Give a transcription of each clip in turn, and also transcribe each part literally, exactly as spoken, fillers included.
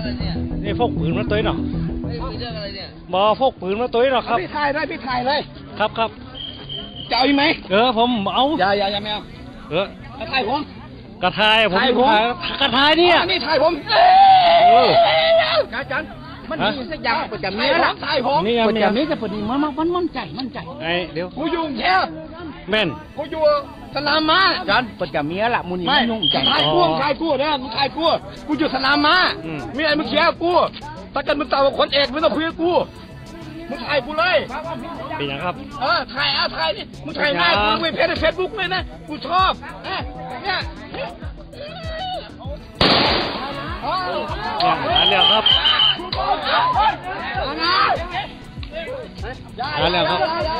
นี่พกปืนมาตัวเนาะบอพกปืนมาตัวเนาะครับพี่ถ่ายเลยพี่ถ่ายเลยครับครับจะเอาอีกไหมเออผมเอาอย่าอย่าอย่าไม่เอาเออถ่ายผมกระทายผมกระทายเนี่ยนี่ถ่ายผมเอออาจารย์มันมีสักอย่างประจำนี้ละถ่ายผมประจำนี้จะพอดีมันมันมันใจมันใจไอเดี๋ยวกูยุ่งแค่แม่นกูอยู่สนามม้าอาจารย์ประจำนี้ละมุนีมันยุ่งใจถ่ายกูถ่ายกูเนี่ยมึงถ่ายกูกูอยู่สนามม้ามีอะไรมึงเชียร์กูถ้าเกิดมึงตามคนเอกไม่ต้องคุยกับกูมึงถ่ายกูเลยเป็นยังครับเออถ่ายอ่ะถ่ายดิมึงถ่ายหน้ากูไปเพจในเฟซบุ๊กเลยนะกูชอบเนี่ยเนี่ยหาเรื่องครับหาเรื่องครับ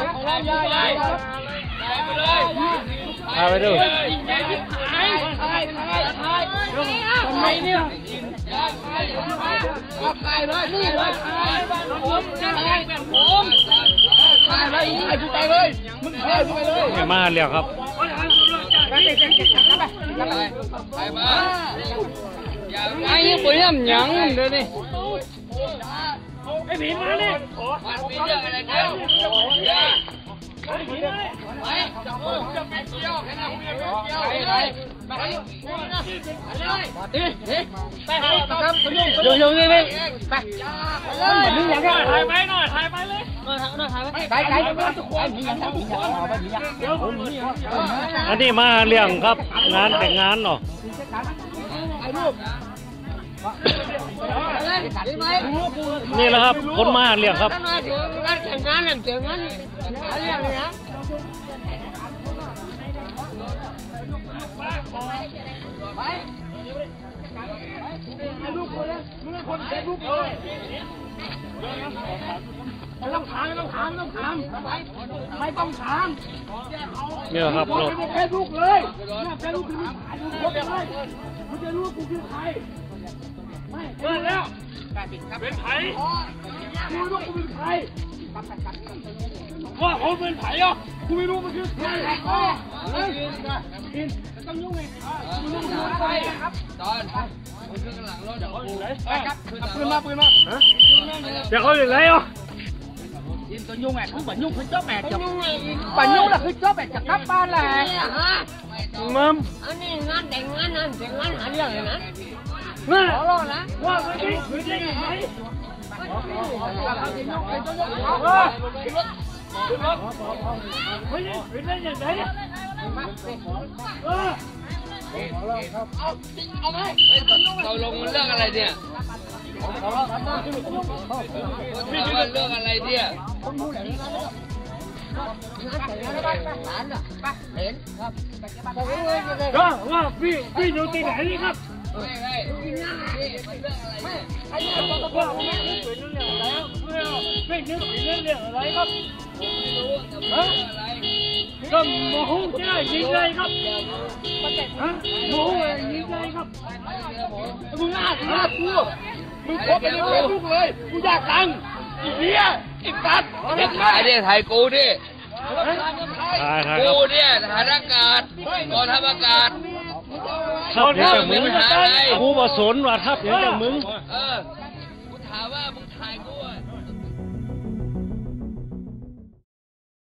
พาไปดูทำไมเนี่ยถ่ายเลยนี่เลยถ่ายผมถ่ายแบบผมถ่ายเลยถ่ายกูไปเลยมึงถ่ายกูไปเลยเนี่ยมาเรื่องครับไอ้ยังปุ๋ยน้ำหยังเดี๋ยวนี้ไอ้ผีมาเนี่ยมีเรื่องอะไรกันไปจับมือจะไปเที่ยวให้เราเที่ยวไปเลยไปเลยตีไปครับคุณลุงอยู่อยู่นี่นี่ไปเลยนี่อย่างเงี้ยถ่ายไปหน่อยถ่ายไปเลยหน่อยหน่อยถ่ายไปไปไปทุกคนมีอย่างมีอย่างเอาไปมีอย่างเดี๋ยวผมนี่อันนี้มาเรื่องครับงานแต่งงานเนาะนี่แหละครับคนมาเรียกครับงานแต่งงานแต่งงานเรียกเลยนะไปลูกคนมึงคนเฟซบุ๊กเลยไม่ต้องถามไม่ต้องถามไม่ต้องถามไม่ต้องถามเนี่ยครับรถเฟซบุ๊กเลยเฟซบุ๊กคือมึงถ่ายดูคนเลยมึงจะรู้กูคือใครไม่เปิดแล้วเป็นไผ่กูรู้กูเป็นใครว่าผมเป็นไผ่อ่ะกูไม่รู้มันคือใครกินต้องยุ่งไงยุ่งใครครับตอนผมขึ้นหลังรถเดี๋ยวเขาอยู่ไหนไปครับปืนมาปืนมาเดี๋ยวเขาอยู่ไหนอ่ะกินต้องยุ่งไงคือปัญยุ่งคือเจ้าแม่จับปัญยุ่งlàคือเจ้าแม่จับกลับบ้านแหละมัมอันนี้งานแต่งงานนั่นแต่งงานหาเรื่องเลยนะว่าว่าไม่ได้ไม่ได้ไงเราลงมันเรื่องอะไรเนี่ยพี่คิดว่าเรื่องอะไรเนี่ยก็ว่าพี่พี่อยู่ที่ไหนนี่ครับไม่ไม่ไม่ไอ้เนี่ยบอกว่าไม่เป็นเรื่องอะไรไม่นึกถึงเรื่องอะไรครับฮะก็โมโหใช่ยิงเลยครับฮะโมโหยิงเลยครับมึงน่ามึงน่ากลัวมึงคบไปในเฟซบุ๊กเลยกูอยากตังค์อีเหี้ยอีสัตว์ไอ้ถ่ายดิถ่ายกูดิกูเนี่ยฐานอากาศกองทัพอากาศทับอย่างมึงกูมาสนว่าทับอย่างมึงเออ